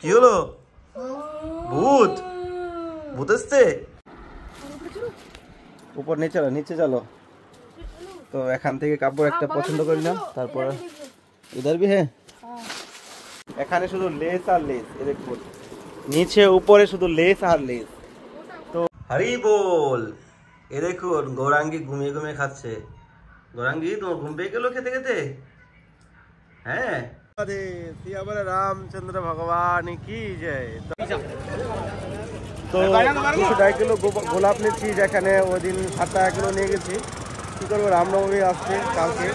কি হলো? ভূত ভূত এসছে? উপর নিচে চলো, নিচে চলো। তো এখান থেকে কাপড় একটা পছন্দ করে নাও, তারপর ইধার ভি হ্যাঁ। এখানে শুধু লেস আর লেস, এ দেখুন নিচে উপরে শুধু লেস আর লেস। তো হরি বল। এ দেখুন গৌরাঙ্গী ঘুমিয়ে ঘুমিয়ে খাচ্ছে। গৌরাঙ্গী তোমার ঘুম পেয়ে গেল খেতে খেতে? হ্যাঁ। রামচন্দ্র ভগবান কি জয়। তো 200 কিলো গোলাপ নিচ্ছি, যেখানে ওই দিন 7 টাকা কিলো নিয়ে গেছি। কি করবো, রামনবমী আসছে কালকে।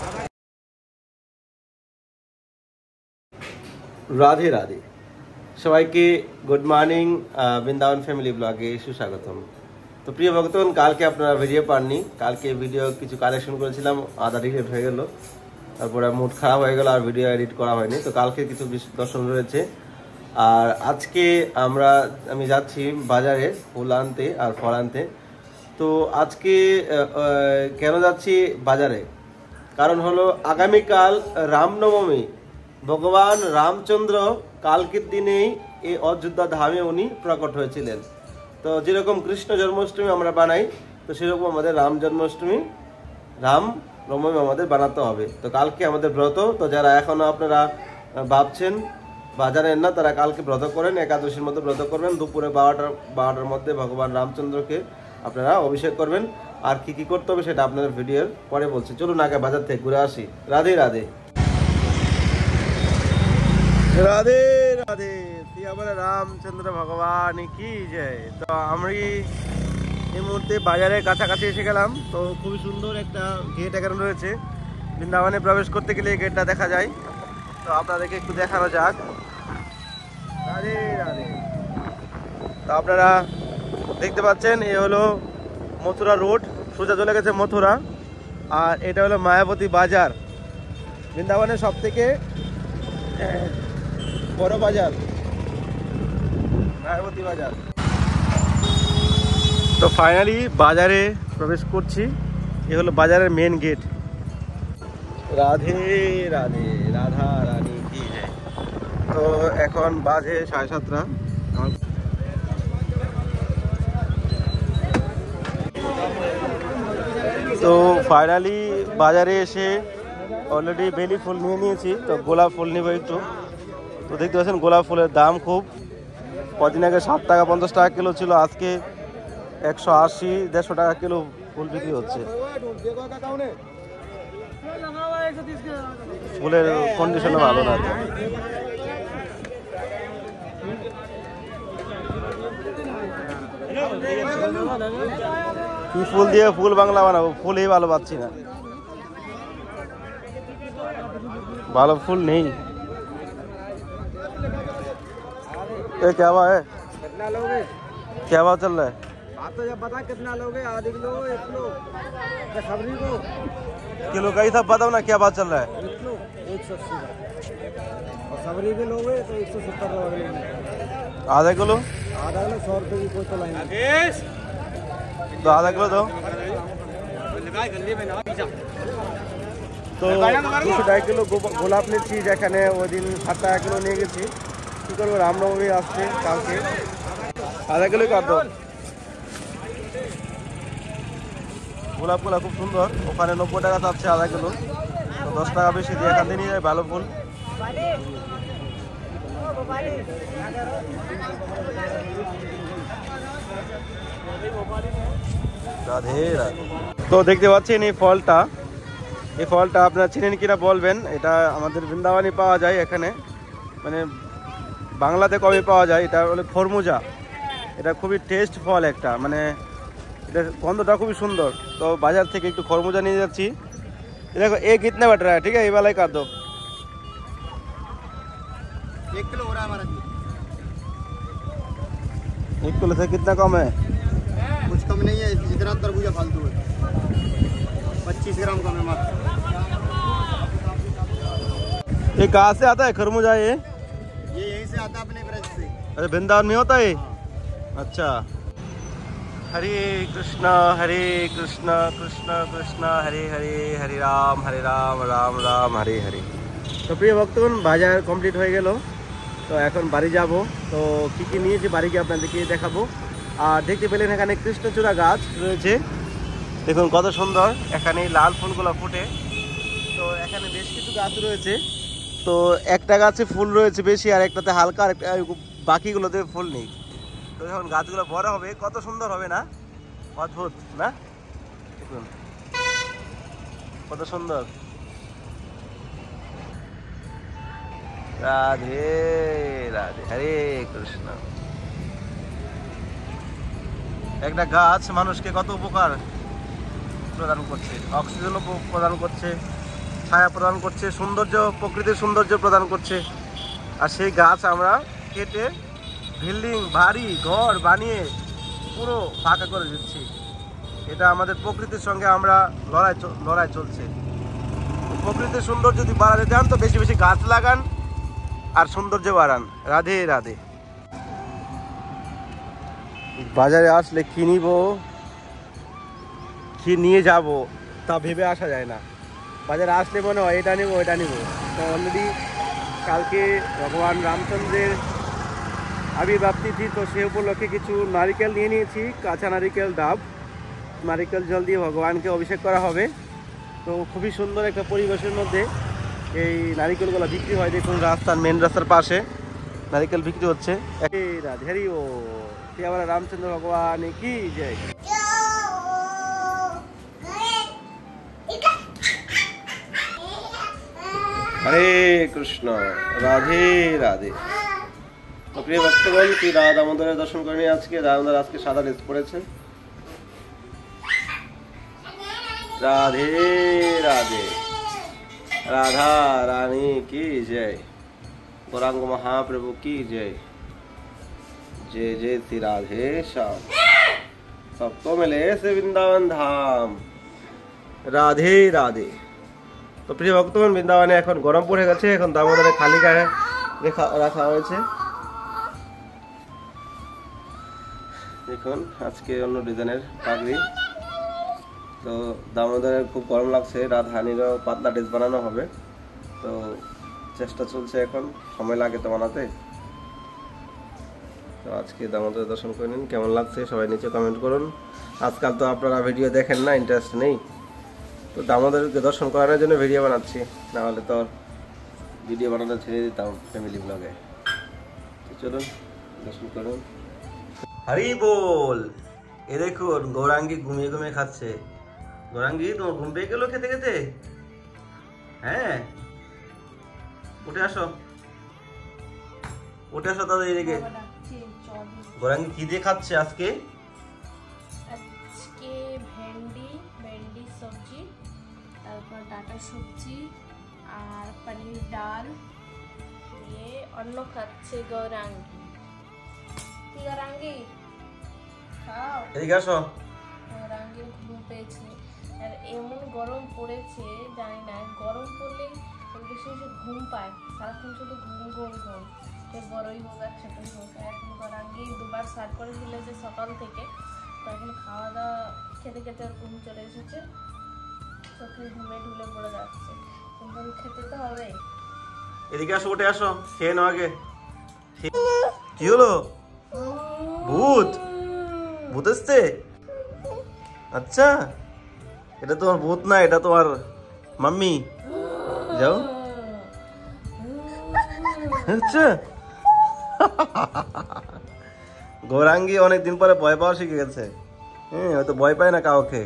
রাধে রাধে সবাইকে, গুড মর্নিং। বৃন্দাবন ফ্যামিলি ব্লগে সুস্বাগতম। তো প্রিয় ভক্তগণ, কালকে আপনারা ভিডিও পাননি। কালকে ভিডিও কিছু কালেকশন করেছিলাম, আধা ডিলিট হয়ে গেল, তারপরে মুড খারাপ হয়ে গেল, আর ভিডিও এডিট করা হয়নি। তো কালকে কিছু দর্শন রয়েছে। আর আজকে আমি যাচ্ছি বাজারে ফুল আনতে আর ফল আনতে। তো আজকে কেন যাচ্ছি বাজারে, কারণ হলো আগামীকাল রামনবমী। ভগবান রামচন্দ্র কালকের দিনেই এই অযোধ্যা ধামে উনি প্রকট হয়েছিলেন। তো যেরকম কৃষ্ণ জন্মাষ্টমী আমরা বানাই, তো সেরকম আমাদের রাম জন্মাষ্টমী, রামনবমী আমাদের বানাতে হবে। তো কালকে আমাদের ব্রত। তো যারা এখনো আপনারা ভাবছেন বা জানেন না, তারা কালকে ব্রত করেন, একাদশীর মধ্যে ব্রত করবেন। দুপুরে 12টার মধ্যে ভগবান রামচন্দ্রকে আপনারা অভিষেক করবেন। আর কি কি করতে হবে সেটা আপনাদের ভিডিওর পরে বলছি। চলুন আগে বাজার থেকে ঘুরে আসি। রাধে রাধে রাধে রাধে রামচন্দ্র ভগবান কি জয়। তো আমি এই মুহূর্তে বাজারের কাছাকাছি এসে গেলাম। তো খুবই সুন্দর একটা গেট এখানে রয়েছে। বৃন্দাবনে প্রবেশ করতে গেলে এই গেটটা দেখা যায়। তো আপনাদেরকে একটু দেখানো যাক। রাধে রাধে। তো আপনারা দেখতে পাচ্ছেন, এ হলো মথুরা রোড, সোজা চলে গেছে মথুরা। আর এটা হলো মায়াবতী বাজার, বৃন্দাবনের সব থেকে বড় বাজার, মায়াবতী বাজার। তো ফাইনালি বাজারে প্রবেশ করছি। এ হলো বাজারের মেন গেট। রাধে রাধে, রাধা রানী কি জয়। তো এখন বাজে 7:30। তো ফাইনালি বাজারে এসে অলরেডি বেলি ফুল নিয়ে নিয়েছি। তো গোলাপ ফুল নিব একটু। তো দেখতে পাচ্ছেন গোলাপ ফুলের দাম খুব। কদিন আগে 7 টাকা 50 টাকা কিলো ছিল, আজকে 180 150 টাকা কিলো ফুল বিক্রি হচ্ছে। ফুলের কন্ডিশনও ভালো না। কি ফুল দিয়ে ফুল বাংলা বানাবো, ফুলই ভালো পাচ্ছি না, ভালো ফুল নেই। क्या भाव है? कितना लोगे? क्या भाव चल रहा है? आप तो जब बता कितना लोगे, आधे किलो 1 किलो या सबरी को किलो का ही सब बताओ ना, क्या भाव चल रहा है? 1 किलो 180 और सबरी के लोगे तो 170 लगेंगे। आधा किलो 100 रुपये की कोई तो लाएंगे। तो आधा किलो दो। তো 200 কিলো গোলাপ নিচ্ছি, যেখানে ওই দিন 7 টাকা কিলো নিয়ে গেছি। কি করবো, রামনবমী আসছে কালকে। আধা কিলোই কাটবো। গোলাপগুলো খুব সুন্দর, ওখানে 90 টাকা চাচ্ছে আধা কিলো। তো 10 টাকা বেশি দিয়ে এখান থেকে নিয়ে যায় ভালো ফুল। রাধে রাধে। তো দেখতে পাচ্ছেন এই ফলটা, এই ফলটা আপনারা চিনেন কিনা বলবেন। এটা আমাদের বৃন্দাবনে পাওয়া যায়, এখানে মানে বাংলাতে কবে পাওয়া যায়। এটা হলো খরমুজা। এটা খুবই টেস্ট ফল একটা, মানে এটা গন্ধটা খুবই সুন্দর। তো বাজার থেকে একটু খরমুজা নিয়ে যাচ্ছি। দেখো এ কিতনে बट रहा है, ठीक है ये वाला ही काट दो। 1 किलो हो रहा है हमारा। 1 किलो से कितना कम है? कुछ कम नहीं है, जितना तरबूजा फालतू है। 25 ग्राम कम है मात्र। ये कहाँ से आता है खरबूजा? ये यहीं से आता है, अपने ब्रज से। अरे वृंदावन में होता है? अच्छा। हरे कृष्णा कृष्ण कृष्ण हरे हरे, हरे राम राम राम हरे हरे। तो प्रिय भक्तगण, बाजार कमप्लीट हो गेल। তো এখন বাড়ি যাব। তো কী কী নিয়েছি বাড়ি গিয়ে আপনাদেরকে দেখাবো। আর দেখতে পেলেন এখানে কৃষ্ণচূড়া গাছ রয়েছে, দেখুন কত সুন্দর। এখানে লাল ফুলগুলো ফুটে। তো এখানে বেশ কিছু গাছ রয়েছে। তো একটা গাছে ফুল রয়েছে বেশি, আর একটাতে হালকা, আর বাকিগুলোতে ফুল নেই। তো যখন গাছগুলো বড় হবে কত সুন্দর হবে না, অদ্ভুত না? দেখুন কত সুন্দর। রাধে রাধে, হরে কৃষ্ণ। একটা গাছ মানুষকে কত উপকার প্রদান করছে, অক্সিজেন প্রদান করছে, ছায়া প্রদান করছে, সৌন্দর্য, প্রকৃতির সৌন্দর্য প্রদান করছে। আর সেই গাছ আমরা কেটে বিল্ডিং, বাড়ি, ঘর বানিয়ে পুরো ফাঁকা করে দিচ্ছি। এটা আমাদের প্রকৃতির সঙ্গে আমরা লড়াই চলছে। প্রকৃতির সৌন্দর্য যদি বাড়াতে চান তো বেশি বেশি গাছ লাগান আর সৌন্দর্য বাড়ান। রাধে রাধে। বাজারে আসলে কি নিব, কি নিয়ে যাব তা ভেবে আসা যায় না। বাজারে আসলে মনে হয় এটা নিব এটা নিব। তো অলরেডি কালকে ভগবান রামচন্দ্রের আবির্ভাব তিথি, তো সে উপলক্ষে কিছু নারিকেল নিয়ে নিয়েছি, কাঁচা নারিকেল, ডাব, নারিকেল জল দিয়ে ভগবানকে অভিষেক করা হবে। তো খুবই সুন্দর একটা পরিবেশের মধ্যে এই নারিকেলগুলো বিক্রি হয়। দেখুন রাস্তার, মেন রাস্তার পাশে নারিকেল বিক্রি হচ্ছে। রাধে ও আবার রামচন্দ্র ভগবান কি জয়। হরে কৃষ্ণ, রাধে রাধে। তো প্রিয় ভক্তগণ, কি রাধা দামোদরের দর্শন করে নিয়ে আজকে দামোদর আজকে সাদা ড্রেস পরেছে। রাধে রাধে, রাধা রানী की जय, गौरांग महाप्रभु की जय, जय जय श्री राधे श्याम। सबको मिले से वृंदावन धाम। রাধে রাধে। তো প্রিয় ভক্তগণ, বৃন্দাবনে এখন গরম পড়ে গেছে, এখন দামোদরে খালি গায়ে রাখা হয়েছে। দেখুন আজকে অন্য ডিজাইনের পাগড়ি। তো দামোদরের খুব গরম লাগছে, রাধারানীরও পাতলা ড্রেস বানানো হবে। তো চেষ্টা চলছে, এখন সময় লাগে তো বানাতে। তো আজকে দামোদর দর্শন করে নিন, কেমন লাগছে সবাই নিচে কমেন্ট করুন। আজকাল তো আপনারা ভিডিও দেখেন না, ইন্টারেস্ট নেই। তো দামোদরকে দর্শন করানোর জন্য ভিডিও বানাচ্ছি, না হলে তো ভিডিও বানানো ছেড়ে দিতাম ফ্যামিলি ব্লগে। তো চলুন দর্শন করুন। হরি বল। এ দেখুন গৌরাঙ্গী ঘুমিয়ে ঘুমিয়ে খাচ্ছে। গৌরাঙ্গী, তোমার ঘুম পেয়ে গেল খেতে খেতে? হ্যাঁ, উঠে আসো, উঠে আসো দাদা এদিকে। গৌরাঙ্গী কি দিয়ে খাচ্ছে আজকে? আজকে ভেন্ডি সবজি, তারপর ডাটা সবজি আর পনির ডাল দিয়ে অন্ন খাচ্ছে গৌরাঙ্গী। কি গৌরাঙ্গী, খাও। এদিকে আসো। গৌরাঙ্গীর ঘুম পেয়েছে, আর এমন গরম পড়েছে জানি না, গরম পড়লে বেশি বেশি ঘুম পায়, সারাক্ষণ শুধু ঘুম ঘুম ঘুম। সে বড়ই হোক আর ছোটই হোক। এখন গৌরাঙ্গী দুবার স্নান করে ফেলেছে সকাল থেকে। তো এখন খাওয়া দাওয়া খেতে খেতে ওর ঘুম চলে এসেছে, চোখে ঘুমে ঢুলে পড়ে যাচ্ছে, কিন্তু খেতে তো হবে। এদিকে আসো, উঠে আসো, খেয়ে নাও আগে। কি হলো? ভূত? ভূত এসছে? আচ্ছা, এটা তোমার ভূত না, এটা তোমার মাম্মি। যাও। আচ্ছা, গৌরাঙ্গী অনেকদিন পরে ভয় পাওয়া শিখে গেছে। হ্যাঁ, হয়তো ভয় পায় না কাউকে।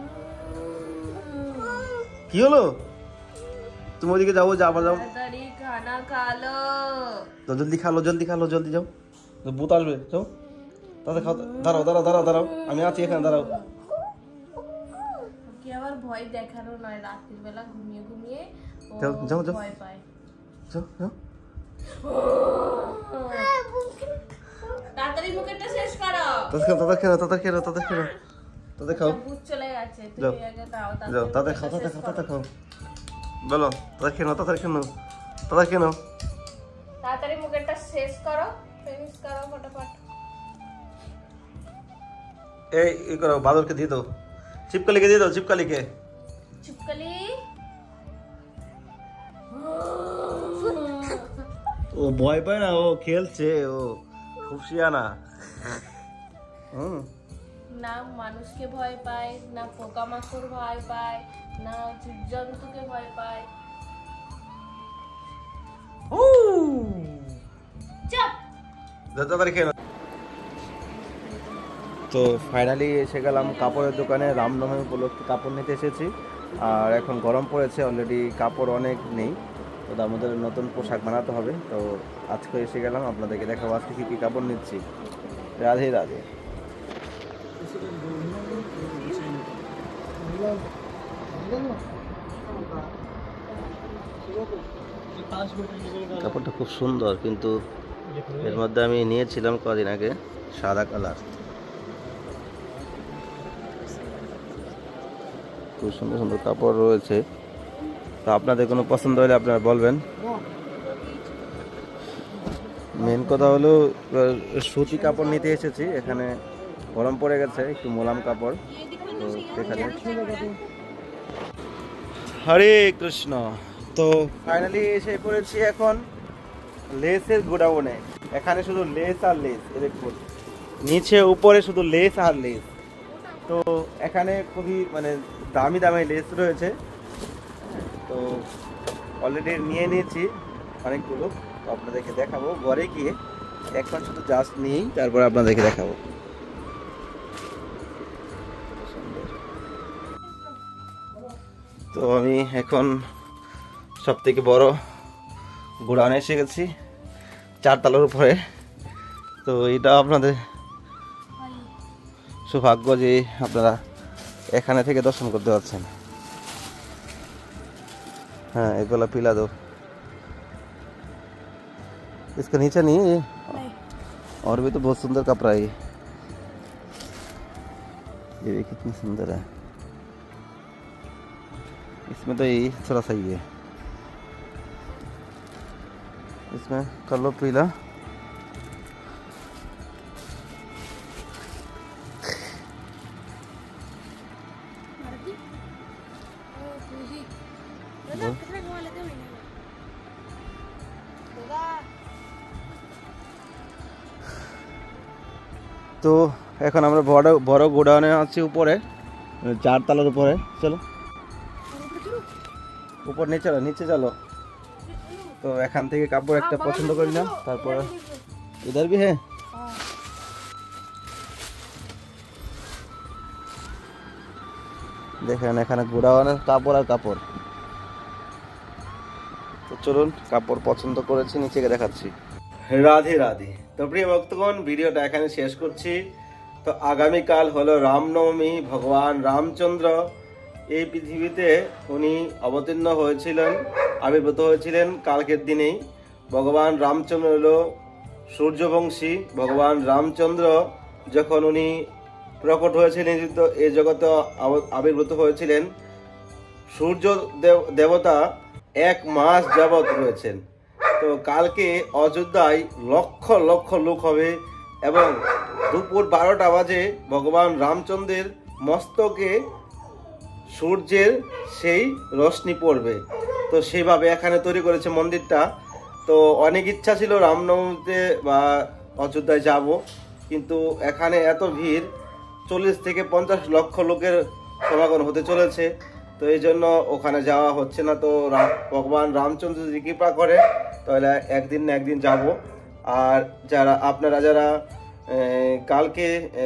কি হলো? তুমি ওদিকে যাবো, যাবো যাও, খানা খালো। তো জলদি খালো, জলদি খালো, জলদি যাও, ভূত আসবে। যাও তাদের খাও। দাঁড়াও দাঁড়াও দাঁড়াও দাঁড়াও, আমি আছি এখানে, দাঁড়াও। কি আবার ভয় দেখানো নয়, রাতের বেলা ঘুমিয়ে ঘুমিয়ে যাও যাও যাও, ভয় পায়। যাও যাও। তাড়াতাড়ি মুখেরটা শেষ করো। তাদের খেলো, তাদের খেলো, তাদের খেলো, তাদের খাও। ভূত চলে গেছে, যাও তুমি আগে দাও। যাও, তাদের খাও, তাদের খাও, তাদের খাও। বলো, তাদের খেলো, তাদের খেলো, তাদের খেলো। তাড়াতাড়ি মুখেরটা শেষ করো, ফিনিশ করো ফটাফট। এই করো, বাদলকে দিয়ে দাও, চিপকালিকে দিয়ে দাও, চিপকালিকে। চিপকালি ও ভয় পায় না, ও খেলছে, ও খুব শিয়ানা। না মানুষকে ভয় পায়, না পোকামাকড় ভয় পায়, না জীবজন্তুকে ভয় পায়। তো ফাইনালি এসে গেলাম কাপড়ের দোকানে। রামনবমী উপলক্ষে কাপড় নিতে এসেছি। আর এখন গরম পড়েছে, অলরেডি কাপড় অনেক নেই, তো তার মধ্যে নতুন পোশাক বানাতে হবে। তো আজকে এসে গেলাম, আপনাদেরকে দেখাবো আজকে কী কী কাপড় নিচ্ছি। রাধে রাধে। কাপড়টা খুব সুন্দর, কিন্তু এর মধ্যে আমি নিয়েছিলাম কদিন আগে সাদা কালার। খুব সুন্দর সুন্দর কাপড় রয়েছে, তো আপনাদের কোনো পছন্দ হলে আপনারা বলবেন। মেন কথা হলো সুতি কাপড় নিতে এসেছি, এখানে গরম পড়ে গেছে, একটু মোলাম কাপড়। তো এখানে হরে কৃষ্ণ। তো ফাইনালি এসে পড়েছি এখন লেসের গোডাউনে। এখানে শুধু লেস আর লেস, দেখুন নিচে উপরে শুধু লেস আর লেস। তো এখানে খুবই মানে দামি দামি লেস রয়েছে। তো অলরেডি নিয়ে নিয়েছি অনেকগুলো, তো আপনাদেরকে দেখাবো ঘরে গিয়ে। এখন শুধু জাস্ট নিয়েই তারপর আপনাদেরকে দেখাবো। তো আমি এখন সব থেকে বড় গোডাউনে এসে গেছি, 4 তলার উপরে। তো এটা আপনাদের সৌভাগ্য যে আপনারা এখানে থেকে দর্শন করতে পারছেন। हाँ एक वाला पिला दो, इसका नीचे नहीं है ये? और भी तो बहुत सुंदर कपड़ा है ये भी कितनी सुंदर है। इसमें तो यही थोड़ा सही है, इसमें कर लो पीला। তো এখন আমরা বড় বড় গোডাউনে আছি উপরে, 4 তলার উপরে। চলো উপর নিচে চলো। তো এখান থেকে কাপড় একটা পছন্দ করি না, তারপর ইধার ভি হ্যাঁ। দেখেন এখানে গোডাউনের কাপড় আর কাপড়। তো চলুন কাপড় পছন্দ করেছি, নিচে গিয়ে দেখাচ্ছি। রাধে রাধে। তো প্রিয় ভক্তগণ, ভিডিওটা এখানে শেষ করছি। তো আগামীকাল হলো রামনবমী। ভগবান রামচন্দ্র এই পৃথিবীতে উনি অবতীর্ণ হয়েছিলেন, আবির্ভূত হয়েছিলেন কালকের দিনেই। ভগবান রামচন্দ্র হলো সূর্যবংশী। ভগবান রামচন্দ্র যখন উনি প্রকট হয়েছিলেন এই জগতে আবির্ভূত হয়েছিলেন, সূর্য দেবতা 1 মাস যাবৎ রয়েছেন। তো কালকে অযোধ্যায় লক্ষ লক্ষ লোক হবে এবং দুপুর 12টা বাজে ভগবান রামচন্দ্রের মস্তকে সূর্যের সেই রশ্মি পড়বে। তো সেইভাবে এখানে তৈরি করেছে মন্দিরটা। তো অনেক ইচ্ছা ছিল রামনবমীতে বা অযোধ্যায় যাব, কিন্তু এখানে এত ভিড়, 40 থেকে 50 লক্ষ লোকের সমাগম হতে চলেছে। তো এই জন্য ওখানে যাওয়া হচ্ছে না। তো ভগবান রামচন্দ্র যদি কৃপা করে তাহলে একদিন না একদিন যাব। আর আপনারা যারা কালকে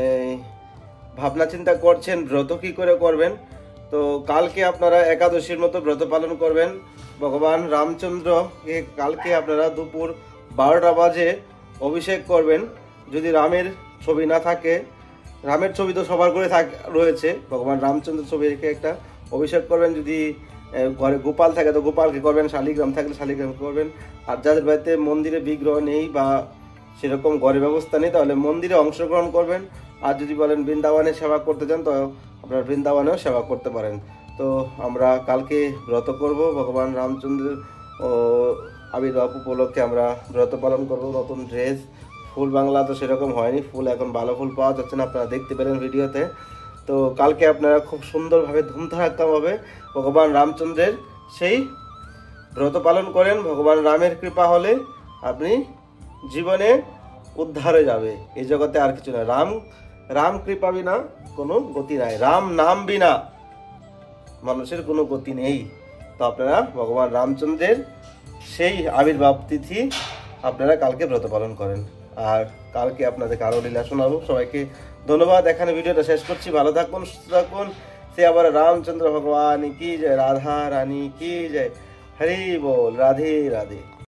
ভাবনা চিন্তা করছেন ব্রত কী করে করবেন, তো কালকে আপনারা একাদশীর মতো ব্রত পালন করবেন। ভগবান রামচন্দ্রকে কালকে আপনারা দুপুর 12টা বাজে অভিষেক করবেন। যদি রামের ছবি না থাকে, রামের ছবি তো সবার করে রয়েছে, ভগবান রামচন্দ্র ছবি রেখে একটা অভিষেক করবেন। যদি ঘরে গোপাল থাকে তো গোপালকে করবেন, শালিগ্রাম থাকলে শালিগ্রাম করবেন। আর যাদের বাড়িতে মন্দিরে বিগ্রহ নেই বা সেরকম ঘরে ব্যবস্থা নেই, তাহলে মন্দিরে অংশগ্রহণ করবেন। আর যদি বলেন বৃন্দাবনে সেবা করতে চান, তো আপনারা বৃন্দাবনেও সেবা করতে পারেন। তো আমরা কালকে ব্রত করব, ভগবান রামচন্দ্রের আবির্ভাব উপলক্ষে আমরা ব্রত পালন করব। নতুন ড্রেস, ফুল বাংলা তো সেরকম হয়নি, ফুল এখন ভালো ফুল পাওয়া যাচ্ছে না, আপনারা দেখতে পেলেন ভিডিওতে। তো কালকে আপনারা খুব সুন্দরভাবে ধুমধারাক্কাভাবে ভগবান রামচন্দ্রের সেই ব্রত পালন করেন। ভগবান রামের কৃপা হলে আপনি জীবনে উদ্ধার হয়ে যাবে। এই জগতে আর কিছু না। রাম কৃপা বিনা কোনো গতি নাই, রাম নাম বিনা মানুষের কোনো গতি নেই। তো আপনারা ভগবান রামচন্দ্রের সেই আবির্ভাব তিথি আপনারা কালকে ব্রত পালন করেন। আর কালকে আপনাদের আরো লীলা শোনাবো। সবাইকে ধন্যবাদ। এখানে ভিডিওটা শেষ করছি। ভালো থাকুন, সুস্থ থাকুন। সে আবার রামচন্দ্র ভগবান কি জয়, রাধা রানী কি জয়, হরি বল, রাধে রাধে।